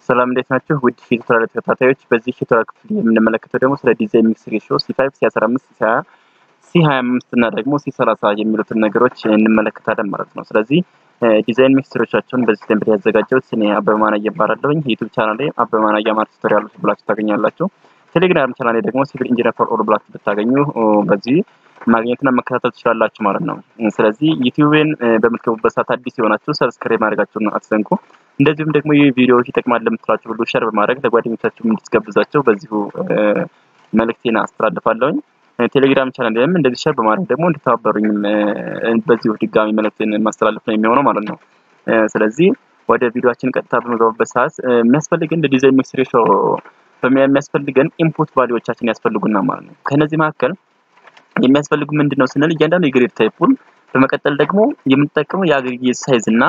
ሰላም እንዴት ናችሁ? ውድ ፊልትራል ተከታታዮች በዚህ ፊልትራል ክፍል የምንመለከተው ደግሞ ስለ ዲዛይን ሚክስ ሬሽዮ C5 C15 C25 እና ደግሞ C30 የሚሉትን ነገሮች እንመለከታለን ማለት ነው። ስለዚህ ዲዛይን ሚክስቸሮቻቸውን በዚህ ቴምፕሌት ያዘጋጀሁት እኔ አበበማና እየባላለሁኝ። ዩቲዩብ ቻናሌ አበበማና ያማር ቱቶሪያሎች ብላችሁ ታገኛላችሁ። ቴሌግራም ቻናሌ ደግሞ ሲቪል ኢንጂነር ፎር ኦል ብላችሁ ብታገኙ በዚህ ማግኘትና መከታተል ትችላላችሁ ማለት ነው። ስለዚህ ዩቲዩብን በምትገቡበት ሰዓት አዲስ የሆናችሁ ሰብስክራይብ ማድረጋችሁን አትዘንጉ። እንደዚሁም ደግሞ ይህ ቪዲዮ ይጠቅማል ለምትላችሁ ሁሉ ሼር በማድረግ ለጓደኞቻችሁ እንድትጋብዛቸው በዚሁ መልእክቴን አስተላልፋለሁኝ። ቴሌግራም ቻናሌም እንደዚህ ሼር በማድረግ ደግሞ እንድትተባበሩኝ በዚሁ ድጋሚ መልእክቴን ማስተላለፍ ነው የሚሆነው ማለት ነው። ስለዚህ ወደ ቪዲዮአችን ቀጥታ በመግባባት ሰዓት የሚያስፈልገን ዲዛይን ሚክስ ሬሽዮ የሚያስፈልገን ኢንፑት ቫልዩዎቻችን ያስፈልጉና ማለት ነው። ከነዚህ መካከል የሚያስፈልጉ ምንድነው ስንል እያንዳንዱ የግሬድ ታይፑን በመቀጠል ደግሞ የምንጠቀመው የአግሪጌት ሳይዝ እና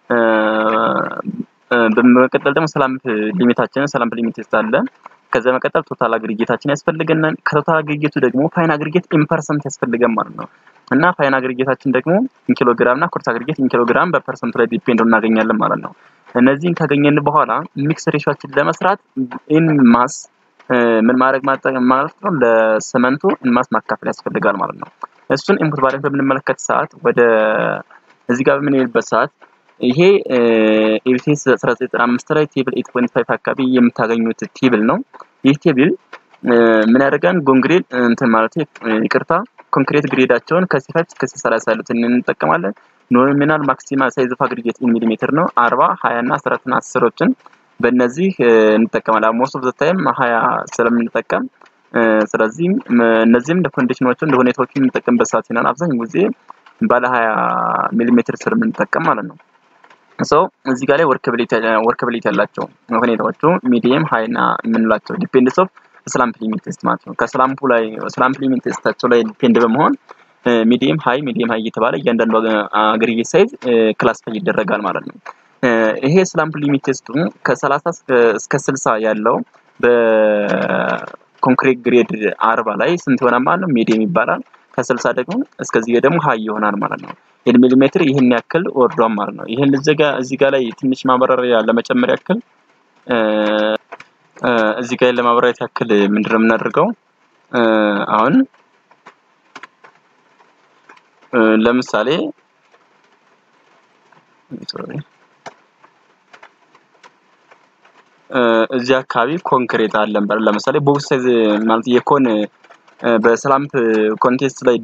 በመቀጠል ደግሞ ሰላምፕ ሊሚት ቴስት አለ። ከዛ መቀጠል ቶታል አግሪጌታችን ያስፈልገናል። ከቶታል አግሪጌቱ ደግሞ ፋይን አግሪጌት ኢን ፐርሰንት ያስፈልገን ማለት ነው። እና ፋይን አግሪጌታችን ደግሞ ኢን ኪሎግራም እና ኮርስ አግሪጌት ኢን ኪሎግራም በፐርሰንት ላይ ዲፔንድ እናገኛለን ማለት ነው። እነዚህን ካገኘን በኋላ ሚክስ ሬሽዮአችን ለመስራት ኢን ማስ ምን ማድረግ ማለት ነው ለሰመንቱ ኢን ማስ ማካፈል ያስፈልጋል ማለት ነው። እሱን ኢንፑት ቫልዩ በምንመለከት ሰዓት ወደ እዚህ ጋር በምንሄድበት ሰዓት ይሄ ኤቢሲኤስ 1995 ላይ ቴብል 8.5 አካባቢ የምታገኙት ቴብል ነው። ይህ ቴብል ምን ያደርጋል? ኮንክሪት እንትን ማለት ይቅርታ ኮንክሪት ግሬዳቸውን ከ5 እስከ 30 ያሉትን እንጠቀማለን። ኖሚናል ማክሲማል ሳይዝ ኦፍ አግሪጌት ኢን ሚሊሜትር ነው 40 20 እና 14 እና 10ዎችን በእነዚህ እንጠቀማለን። ሞስት ኦፍ ዘ ታይም 20 ስለምንጠቀም ስለዚህ እነዚህም ለኮንዲሽኖቹ እንደ ሁኔታዎቹ እንጠቀምበት ሰዓት ይናል አብዛኛው ጊዜ ባለ 20 ሚሊሜትር ስር የምንጠቀም ማለት ነው። እዚህ ጋር ላይ ወርከቢሊቲ ያላቸው ሁኔታዎቹ ሚዲየም ሃይና የምንላቸው ዲፔንድስ ኦፍ ስላምፕ ሊሚት ቴስት ማለት ነው። ከስላምፑ ላይ ስላምፕ ሊሚት ቴስታቸው ላይ ዲፔንድ በመሆን ሚዲየም ሃይ እየተባለ እያንዳንዱ አግሪጌት ሳይዝ ክላሲፋይ ይደረጋል ማለት ነው። ይሄ ስላምፕ ሊሚት ቴስቱ ከ30 እስከ 60 ያለው በኮንክሪት ግሬድ 40 ላይ ስንት ይሆናል ማለት ነው? ሚዲየም ይባላል። ከ60 ደግሞ እስከዚህ ደግሞ ሃይ ይሆናል ማለት ነው። ኢን ሚሊሜትር ይሄን ያክል ወርዷል ማለት ነው። ይሄን እዚህ ጋር ላይ ትንሽ ማብራሪያ ለመጨመር ያክል እዚህ ጋር ለማብራሪያ ያክል ምንድነው የምናደርገው? አሁን ለምሳሌ እዚህ አካባቢ ኮንክሪት አለን ለምሳሌ ቦክስ ሳይዝ ማለት የኮን በስላምፕ ኮንቴስት ላይ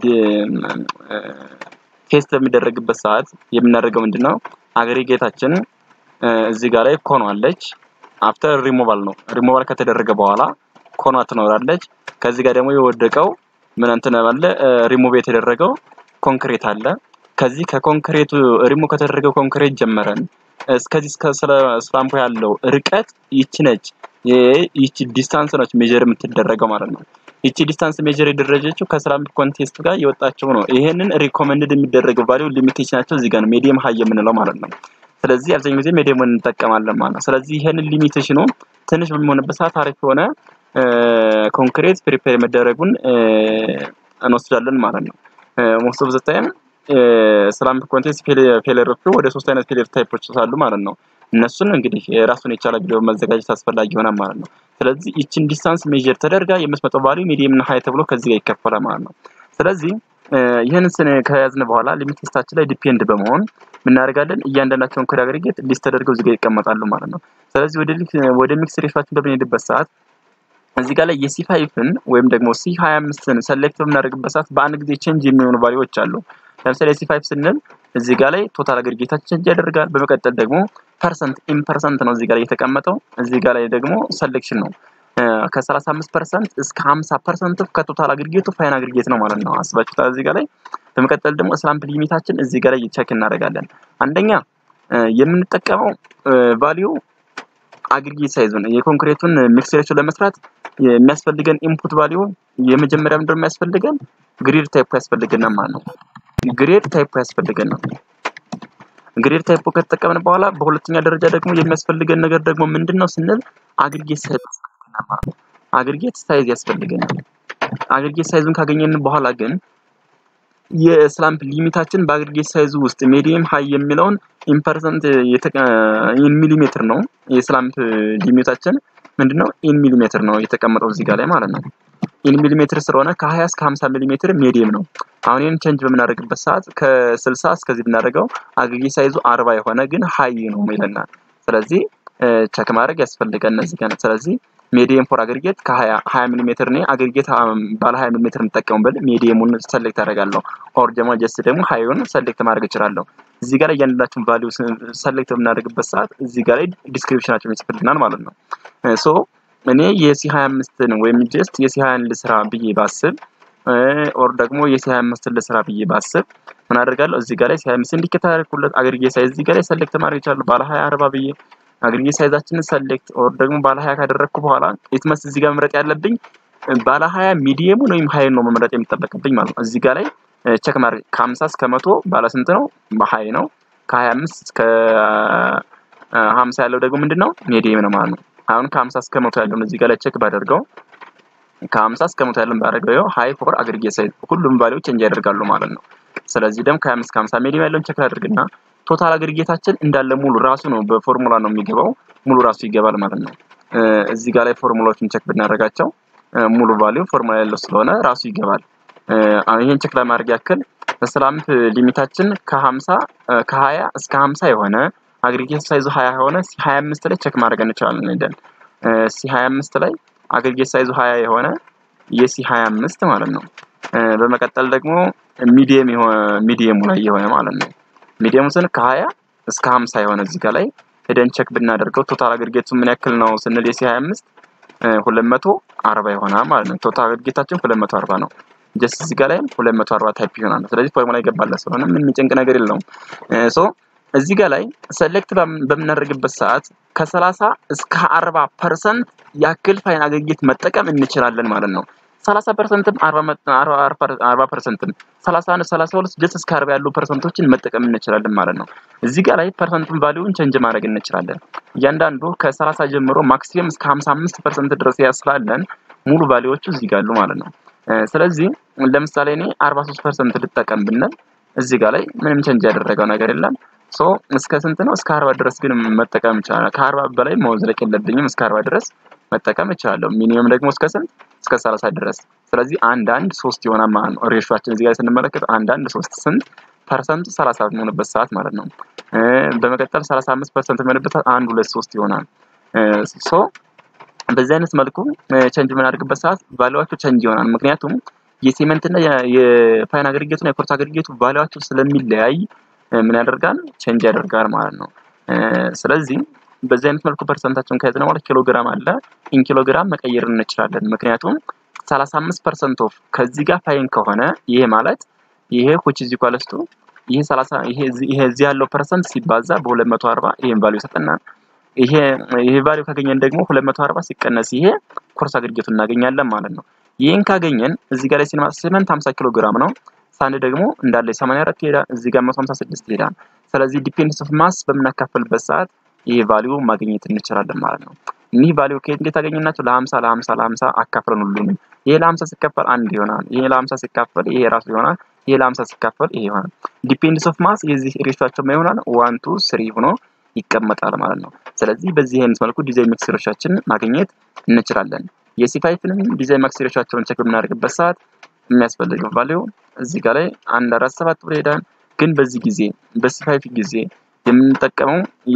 ቴስት በሚደረግበት ሰዓት የምናደርገው ምንድነው? አግሪጌታችን እዚህ ጋር ላይ ኮን አለች። አፍተር ሪሙቫል ነው። ሪሙቫል ከተደረገ በኋላ ኮኗ ትኖራለች። ከዚህ ጋር ደግሞ የወደቀው ምን እንትን አለ ሪሙቭ የተደረገው ኮንክሪት አለ። ከዚህ ከኮንክሪቱ ሪሙቭ ከተደረገው ኮንክሪት ጀመረን እስከዚህ እስከ ስላምፑ ያለው ርቀት ይቺ ነች። ይቺ ዲስታንስ ነች ሜጀር የምትደረገው ማለት ነው። ይቺ ዲስታንስ ሜጀር የተደረገችው ከስላምፕ ኮንቴስት ጋር የወጣቸው ነው። ይሄንን ሪኮመንድድ የሚደረገው ቫልዩ ሊሚቴሽናቸው እዚህ ጋር ነው ሚዲየም ሃይ የምንለው ማለት ነው። ስለዚህ አብዛኛው ጊዜ ሚዲየም እንጠቀማለን ማለት ነው። ስለዚህ ይሄንን ሊሚቴሽኑ ትንሽ በሚሆንበት ሰዓት አሪፍ የሆነ ኮንክሪት ፕሪፔር መደረጉን እንወስዳለን ማለት ነው። ሞስት ኦፍ ዘ ታይም ስላምፕ ኮንቴስት ፌለሮቹ ወደ 3 አይነት ፌለር ታይፖች አሉ ማለት ነው። እነሱን እንግዲህ ራሱን የቻለ ቪዲዮ መዘጋጀት አስፈላጊ ይሆናል ማለት ነው። ስለዚህ ይቺን ዲስታንስ ሜጀር ተደርጋ የምትመጣው ቫልዩ ሚዲየም እና ሃይ ተብሎ ከዚህ ጋር ይከፈላል ማለት ነው። ስለዚህ ይሄንን ከያዝን በኋላ ሊሚት ቴስታችን ላይ ዲፔንድ በመሆን ምን እናደርጋለን? እያንዳንዳቸውን ኮድ አግሪጌት ሊስት ተደርገው እዚህ ጋር ይቀመጣሉ ማለት ነው። ስለዚህ ወደ ሚክስ ሬሽዮአችን በምንሄድበት ሰዓት እዚህ ጋር ላይ የC5ን ወይም ደግሞ C25ን ሰሌክት በምናደርግበት ሰዓት በአንድ ጊዜ ቼንጅ የሚሆኑ ቫልዩዎች አሉ። ለምሳሌ C5 ስንል እዚህ ጋር ላይ ቶታል አግሪጌታችን ቼንጅ ያደርጋል። በመቀጠል ደግሞ ፐርሰንት ኢን ፐርሰንት ነው እዚህ ጋር የተቀመጠው። እዚህ ጋር ላይ ደግሞ ሰሌክሽን ነው ከ35% እስከ 50% ከቶታል አግሪጌቱ ፋይን አግሪጌት ነው ማለት ነው። አስባችሁታል እዚህ ጋር ላይ። በመቀጠል ደግሞ ስላምፕ ሊሚታችን እዚህ ጋር ላይ ቼክ እናደርጋለን። አንደኛ የምንጠቀመው ቫልዩ አግሪጌት ሳይዝ ነው። የኮንክሪቱን ሚክስ ሬሽዮ ለመስራት የሚያስፈልገን ኢንፑት ቫልዩ የመጀመሪያ ምንድነው የሚያስፈልገን? ግሪድ ታይፕ ያስፈልገናል ማለት ነው። ግሬድ ታይፕ ያስፈልገናል። ግሬድ ታይፕ ከተጠቀምን በኋላ በሁለተኛ ደረጃ ደግሞ የሚያስፈልገን ነገር ደግሞ ምንድነው ስንል አግሪጌት ሳይዝ ያስፈልገናል ማለት ነው። አግሪጌት ሳይዝ ያስፈልገናል። አግሪጌት ሳይዙን ካገኘን በኋላ ግን የስላምፕ ሊሚታችን በአግሪጌት ሳይዝ ውስጥ ሚዲየም ሃይ የሚለውን ኢምፐርሰንት ኢን ሚሊሜትር ነው የስላምፕ ሊሚታችን ምንድነው ኢን ሚሊሜትር ነው የተቀመጠው እዚህ ጋር ላይ ማለት ነው ኢን ሚሊሜትር ስለሆነ ከ20 እስከ 50 ሚሊሜትር ሚዲየም ነው አሁን ይሄን ቼንጅ በመናደርግበት ሰዓት ከ60 እስከዚህ ብናደርገው አግሪጌት ሳይዙ 40 የሆነ ግን ሃይ ነው ይለናል ስለዚህ ቼክ ማድረግ ያስፈልጋል እነዚህ ጋር ስለዚህ ሚዲየም ፎር አግሪጌት ከ20 ሚሊሜትር ነው አግሪጌት ባለ 20 ሚሊሜትር እንጠቀምበት ሚዲየሙን ሰሌክት አደርጋለሁ ኦር ጀስት ደግሞ ሃይውን ሰሌክት ማድረግ እችላለሁ እዚህ ጋር ያንዳላችሁን ቫልዩ ሰሌክት በመናደርግበት ሰዓት እዚህ ጋር ዲስክሪፕሽናቸውን ይጽፍልናል ማለት ነው ሶ እኔ የሲ25 ነው ወይም ጀስት የሲ20 ልስራ ብዬ ባስብ ኦር ደግሞ የሲ25 ልስራ ብዬ ባስብ ምን አደርጋለሁ እዚህ ጋር ላይ ሲ25 እንዲከታተልኩለት አግሪጌት ሳይዝ እዚህ ጋር ላይ ሰሌክት ማድረግ ይችላል ባለ 20 40 ብዬ አግሪጌት ሳይዛችንን ሰሌክት ኦር ደግሞ ባለ 20 ካደረኩ በኋላ ኢትመስ እዚህ ጋር መምረጥ ያለብኝ ባለ 20 ሚዲየም ወይም ሃይ ነው መምረጥ የሚጠበቅብኝ ማለት ነው እዚህ ጋር ላይ ቼክ ማድረግ ከ50 እስከ 100 ባለ ስንት ነው በሃይ ነው ከ25 እስከ 50 ያለው ደግሞ ምንድነው ሚዲየም ነው ማለት ነው አሁን ከ50 እስከ 100 ያለው እዚህ ጋር ላይ ቼክ ባደርገው ከ50 እስከ 100 ያለው ባደርገው ሃይ ፎር አግሪጌት ሳይዝ ሁሉም ቫልዩዎች ቼንጅ ያደርጋሉ ማለት ነው ስለዚህ ደግሞ ከ25 እስከ 50 ሚዲየም ያለውን ቼክ አድርግና ቶታል አግሪጌታችን እንዳለ ሙሉ ራሱ ነው በፎርሙላ ነው የሚገባው ሙሉ ራሱ ይገባል ማለት ነው እዚህ ጋር ላይ ፎርሙላዎችን ቼክ ብናደርጋቸው ሙሉ ቫልዩ ፎርሙላ ያለው ስለሆነ ራሱ ይገባል ይሄን ቼክ ለማድረግ ያክል ስላምፕ ሊሚታችን ከ50 ከ20 እስከ 50 የሆነ አግሪጌት ሳይዙ 20 የሆነ ሲ25 ላይ ቼክ ማድረግ እንችላለን እንደን ሲ25 ላይ አግሪጌት ሳይዙ 20 የሆነ የሲ25 ማለት ነው በመቀጠል ደግሞ ሚዲየሙ ላይ የሆነ ማለት ነው ሚዲየሙ ስን ከ20 እስከ 50 የሆነ እዚህ ጋር ላይ ሄደን ቼክ ብናደርገው ቶታል አግሪጌቱ ምን ያክል ነው ስንል የሲ25 240 ይሆናል ማለት ነው ቶታል አግሪጌታችን 240 ነው ጀስት እዚህ ጋር ላይ 240 ታይፕ ይሆናል ስለዚህ ፎርሙላ ይገባል ስለሆነ ምን የሚጨንቅ ነገር የለውም ሶ እዚህ ጋር ላይ ሰሌክት በመናደርግበት ሰዓት ከ30 እስከ 40% ያክል ፋይን አግሪጌት መጠቀም እንችላለን ማለት ነው 30%ም 40%ም 30 32 ጀስት እስከ 40 ያሉ ፐርሰንቶችን መጠቀም እንችላለን ማለት ነው እዚህ ጋር ላይ ፐርሰንቱን ቫልዩን ቼንጅ ማድረግ እንችላለን እያንዳንዱ ከ30 ጀምሮ ማክሲመም እስከ 55% ድረስ ያስላለን ሙሉ ቫልዩዎቹ እዚህ ጋር አሉ ማለት ነው ስለዚህ ለምሳሌ እኔ 43% ልጠቀም ብንል እዚህ ጋር ላይ ምንም ቼንጅ ያደረገው ነገር የለም ሶ እስከ ስንት ነው እስከ 40 ድረስ ግን መጠቀም ይችላል ከ40 በላይ መውዝለቅ የለብኝም እስከ 40 ድረስ መጠቀም ይችላል ሚኒመም ደግሞ እስከ ስንት እስከ 30 ድረስ ስለዚህ 1:3 ይሆናል ማለት ነው ሬሾአችን እዚህ ጋር ስንመለከት 1:3 ስንት ፐርሰንት 30 የሚሆንበት ሰዓት ማለት ነው በመቀጠል 35% የሚሆንበት 1:3 ይሆናል ሶ በዚህ አይነት መልኩ ቼንጅ የምናደርግበት ሰዓት ቫልዩአቸው ቼንጅ ይሆናል ምክንያቱም የሲመንት እና የፋይን አግሪጌቱና የኮርስ አግሪጌቱ ቫልዩአቸው ስለሚለያይ ምን ያደርጋል ቼንጅ ያደርጋል ማለት ነው ስለዚህ በዚህ አይነት መልኩ ፐርሰንታቸውን ከያዝነው ማለት ኪሎግራም አለ ኢን ኪሎግራም መቀየር እንችላለን ምክንያቱም 35% ኦፍ ከዚህ ጋር ፋይን ከሆነ ይሄ ማለት ይሄ which is equals to ይሄ 30 ይሄ እዚህ ያለው ፐርሰንት ሲባዛ በ240 ይሄን ቫልዩ ይሰጠናል ይሄ ቫልዩ ካገኘን ደግሞ 240 ሲቀነስ ይሄ ኮርስ አግሪጌቱ እናገኛለን ማለት ነው ይሄን ካገኘን እዚህ ጋር ላይ ሲመንት 50 ኪሎ ግራም ነው ሳንድ ደግሞ እንዳለ 84 ይሄዳል እዚህ ጋር 156 ይሄዳል ስለዚህ ዲፔንደንስ ኦፍ ማስ በመናካፈልበት ሰዓት ይሄ ቫልዩ ማግኘት እንችላለን ማለት ነው እኚህ ቫልዩ እንዴት አገኘናቸው ለ50 አካፍለን ሁሉንም ይሄ ለ50 ሲካፈል 1 ይሆናል ይሄ ለ50 ሲካፈል ይሄ ራሱ ይሆናል ይሄ ለ50 ሲካፈል ይሄ ይሆናል ዲፔንደንስ ኦፍ ማስ የዚህ ሬሾአቸው ምን ይሆናል 1 2 3 ሆኖ ይቀመጣል ማለት ነው ስለዚህ በዚህ አይነት መልኩ ዲዛይን ማክስ ሬሾአችንን ማግኘት እንችላለን የሲ5ንም ዲዛይን ማክስ ሬሾአቸውን ቼክ በምናደርግበት ሰዓት የሚያስፈልገው ቫልዩ እዚህ ጋር ላይ 147 ብር ሄዳል ግን በዚህ ጊዜ በሲ5 ጊዜ የምንጠቀመው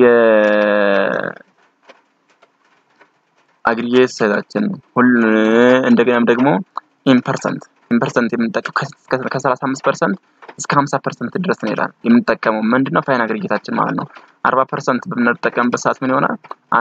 የአግሪጌት ሳይዛችን እንደገናም ደግሞ ኢምፐርሰንት የምንጠቀመው ከ35% እስከ 50% ድረስ ነው ይላል የምንጠቀመው ምንድነው ፋይን አግሪጌታችን ማለት ነው 40% በምንጠቀምበት ሰዓት ምን ይሆናል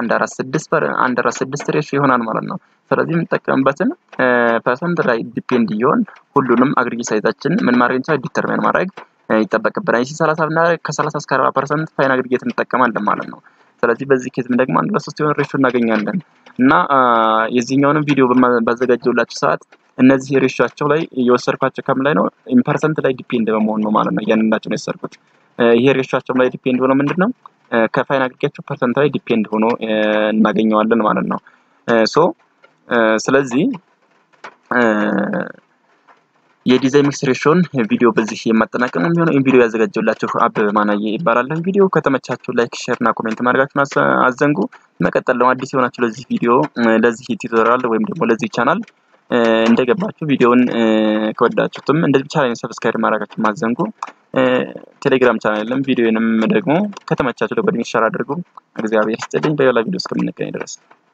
1:6 ሬሾ ይሆናል ማለት ነው ስለዚህ የምንጠቀምበትን ፐርሰንት ላይ ዲፔንድ ይሆን ሁሉንም አግሪጌት ሳይዛችን ምን ማድረግ እንችላለን ዲተርማይን ማድረግ ይተበከበራል እሺ 30 እና ከ30 እስከ 40% ፋይን አግሪጌት እንጠቀማለን ማለት ነው ስለዚህ በዚህ ኬዝ ምን ደግሞ 1:3 የሆነ ሬሾ እናገኛለን እና የዚህኛውን ቪዲዮ ባዘጋጀውላችሁ ሰዓት እነዚህ ሬሾአቸው ላይ የወሰድኳቸው ከም ላይ ነው ኢምፐርሰንት ላይ ዲፔንድ በመሆን ነው ማለት ነው ያንናቸው ነው የሰርኩት ይሄ ሬሾአቸው ላይ ዲፔንድ ሆኖ ምንድነው ከፋይን አግሪጌት ፐርሰንት ላይ ዲፔንድ ሆኖ እናገኘዋለን ማለት ነው ሶ ስለዚህ የዲዛይን ሚክስ ሬሽዮን ቪዲዮ በዚህ የማጠናቀቅ ነው የሚሆነው። ቪዲዮ ያዘጋጀውላችሁ አበበ ማናዬ ይባላል። ቪዲዮ ከተመቻችሁ ላይክ ሼር እና ኮሜንት ማድረጋችሁን አዘንጉ። መቀጠል ነው አዲስ የሆናችሁ ለዚህ ቪዲዮ ለዚህ ቲዩቶሪያል ወይም ደግሞ ለዚህ ቻናል እንደገባችሁ ቪዲዮውን ከወዳችሁትም እንደዚህ ቻናሌን ሰብስክራይብ ማድረጋችሁን አዘንጉ። ቴሌግራም ቻናሌም ቪዲዮንም ደግሞ ከተመቻችሁ ለጓደኞች ሼር አድርጉ። እግዚአብሔር ይስጥልኝ። በሌላ ቪዲዮ እስከምንገናኝ ድረስ